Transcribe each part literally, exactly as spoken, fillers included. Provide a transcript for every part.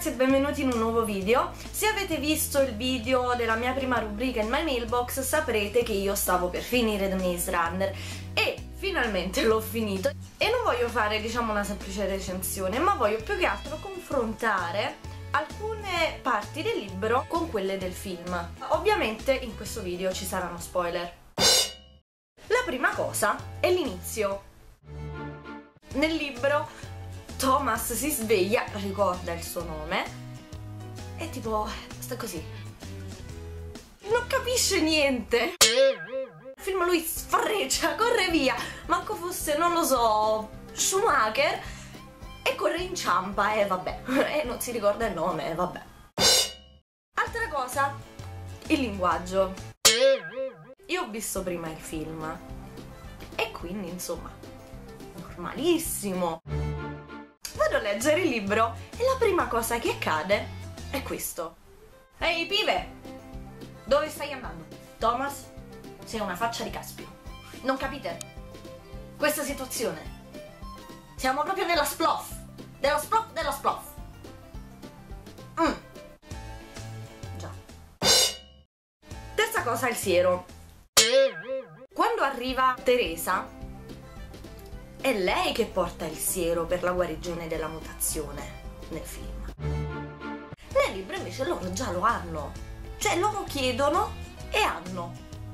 ragazzi e benvenuti in un nuovo video. Se avete visto il video della mia prima rubrica in My Mailbox saprete che io stavo per finire The Maze Runner e finalmente l'ho finito. E non voglio fare, diciamo, una semplice recensione, ma voglio più che altro confrontare alcune parti del libro con quelle del film. Ovviamente in questo video ci saranno spoiler. La prima cosa è l'inizio. Nel libro Thomas si sveglia, ricorda il suo nome e tipo sta così, non capisce niente. Il film lui sfreccia, corre via, manco fosse, non lo so, Schumacher, e corre, inciampa e vabbè, e non si ricorda il nome e vabbè. Altra cosa, il linguaggio. Io ho visto prima il film e quindi insomma normalissimo. Vado a leggere il libro e la prima cosa che accade è questo. Ehi pive, dove stai andando? Thomas, sei una faccia di caspio. Non capite? Questa situazione. Siamo proprio nella sploff. Dello sploff, dello sploff. Mm. Già. Terza cosa, il siero. Quando arriva Teresa, è lei che porta il siero per la guarigione della mutazione nel film. Nel libro invece loro già lo hanno, cioè loro chiedono e hanno.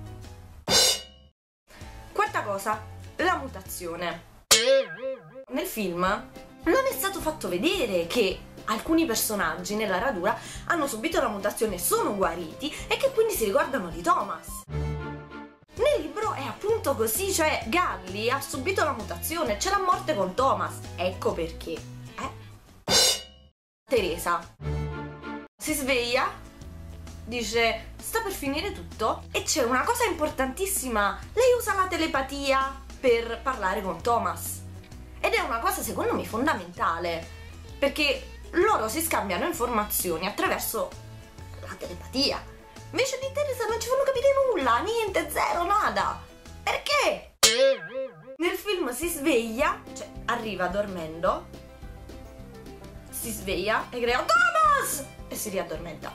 Quarta cosa, la mutazione. Nel film non è stato fatto vedere che alcuni personaggi nella radura hanno subito la mutazione, sono guariti e che quindi si ricordano di Thomas. Nel libro è appunto così, cioè Gully ha subito la mutazione, ce l'ha a morte con Thomas, ecco perché. Eh? Teresa si sveglia, dice sta per finire tutto e c'è una cosa importantissima, lei usa la telepatia per parlare con Thomas ed è una cosa secondo me fondamentale perché loro si scambiano informazioni attraverso la telepatia. Invece di Teresa non ci fanno capire nulla, niente, zero, nada. Perché? Nel film si sveglia, cioè arriva dormendo, si sveglia e crea Thomas! E si riaddormenta.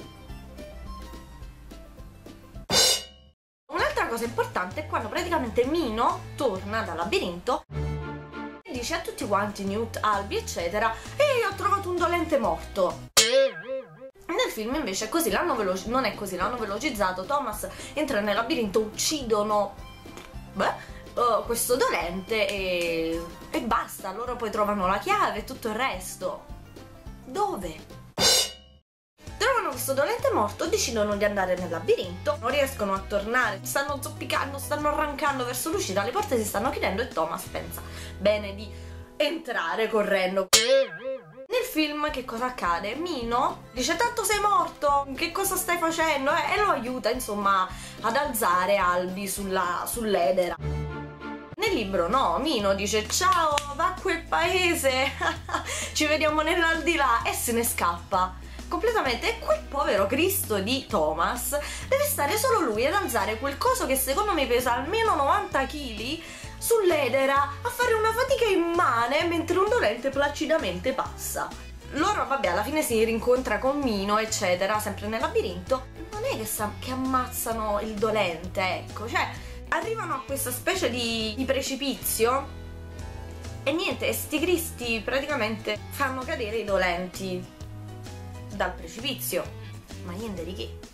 Un'altra cosa importante è quando praticamente Mino torna dal labirinto e dice a tutti quanti, Newt, Albi, eccetera, ehi, ho trovato un dolente morto. Nel film invece è così, l'hanno veloci- non è così, l'hanno velocizzato. Thomas entra nel labirinto, uccidono beh, uh, questo dolente e... e basta, loro poi trovano la chiave e tutto il resto. Dove? Trovano questo dolente morto, decidono di andare nel labirinto, non riescono a tornare, stanno zoppicando, stanno arrancando verso l'uscita, le porte si stanno chiudendo e Thomas pensa bene di entrare correndo. Nel film che cosa accade? Mino dice tanto sei morto, che cosa stai facendo? E lo aiuta insomma ad alzare Albi sulla, sull'edera. Nel libro no, Mino dice ciao, va a quel paese, ci vediamo nell'aldilà e se ne scappa completamente. E quel povero Cristo di Thomas deve stare solo lui ad alzare quel coso che secondo me pesa almeno novanta chili sull'edera a fare una fatica immane mentre un dolente placidamente passa. Loro vabbè alla fine si rincontra con Mino eccetera, sempre nel labirinto. Non è che, che ammazzano il dolente, ecco, cioè arrivano a questa specie di, di precipizio e niente, sti cristi praticamente fanno cadere i dolenti dal precipizio, ma niente di che,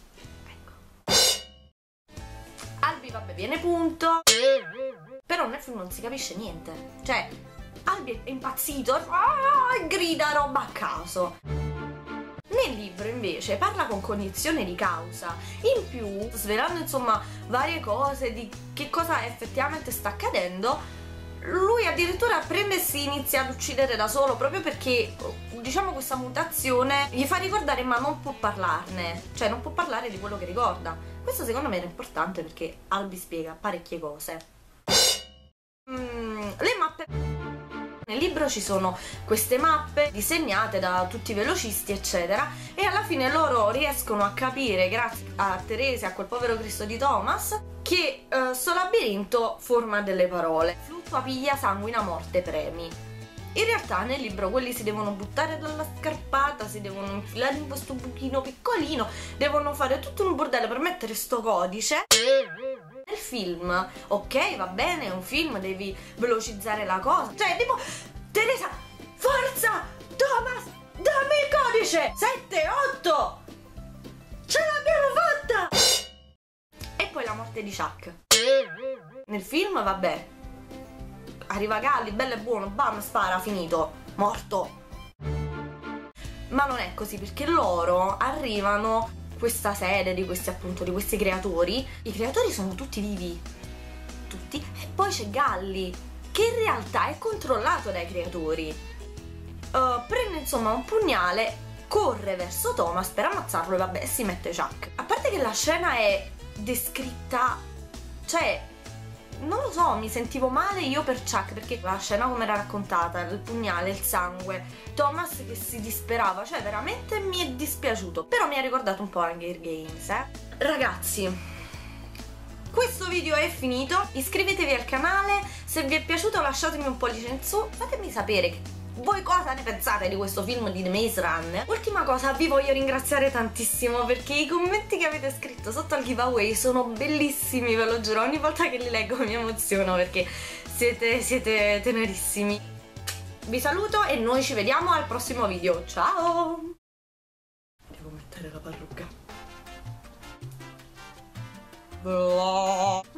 ecco. Albi vabbè viene punto, però nel film non si capisce niente, cioè Albi è impazzito, ah, grida roba a caso. Nel libro invece parla con cognizione di causa, in più svelando insomma varie cose di che cosa effettivamente sta accadendo. Lui addirittura prende e si inizia ad uccidere da solo proprio perché diciamo questa mutazione gli fa ricordare ma non può parlarne, cioè non può parlare di quello che ricorda. Questo secondo me era importante perché Albi spiega parecchie cose. Mm, le mappe. Nel libro ci sono queste mappe disegnate da tutti i velocisti eccetera e alla fine loro riescono a capire grazie a Teresa e a quel povero Cristo di Thomas che uh, sto labirinto forma delle parole: fluttua, piglia, sanguina, morte, premi. In realtà nel libro quelli si devono buttare dalla scarpata, si devono infilare in questo buchino piccolino, devono fare tutto un bordello per mettere sto codice. Nel film, ok, va bene, è un film, devi velocizzare la cosa. Cioè, tipo, Teresa, forza, Thomas, dammi il codice! sette, otto! Ce l'abbiamo fatta! E poi la morte di Chuck. Nel film, vabbè, arriva Gully, bello e buono, bam, spara, finito, morto. Ma non è così, perché loro arrivano, questa sede di questi appunto, di questi creatori, i creatori sono tutti vivi, tutti, e poi c'è Gully, che in realtà è controllato dai creatori. Uh, prende insomma un pugnale, corre verso Thomas per ammazzarlo e vabbè, si mette Chuck. A parte che la scena è descritta, cioè, non lo so, mi sentivo male io per Chuck, perché la scena come era raccontata, il pugnale, il sangue, Thomas che si disperava, cioè veramente mi è dispiaciuto. Però mi ha ricordato un po' Hunger Games, eh. Ragazzi, questo video è finito, iscrivetevi al canale, se vi è piaciuto lasciatemi un pollice in su, fatemi sapere che voi cosa ne pensate di questo film di The Maze Runner. Ultima cosa, vi voglio ringraziare tantissimo perché i commenti che avete scritto sotto al giveaway sono bellissimi, ve lo giuro, ogni volta che li leggo mi emoziono perché siete, siete tenerissimi. Vi saluto e noi ci vediamo al prossimo video, ciao! Devo mettere la parrucca.